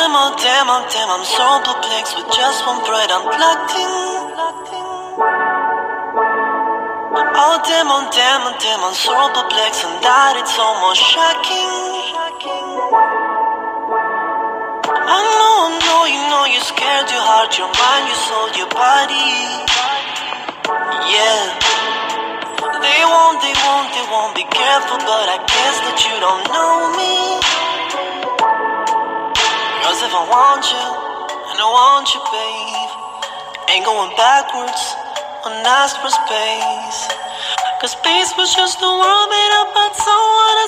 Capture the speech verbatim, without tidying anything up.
damn, oh damn, oh damn, I'm so perplexed with just one breath I'm plugged in. Oh damn, oh damn, oh damn, I'm so perplexed and that it's almost shocking. I know, I know, you know you're scared, your heart, your mind, your soul, your body. Yeah. They won't, they won't, they won't be careful, but I guess that you don't know me. Cause if I want you, and I want you, babe, ain't going backwards, when asked for space. Cause space was just a world made up by someone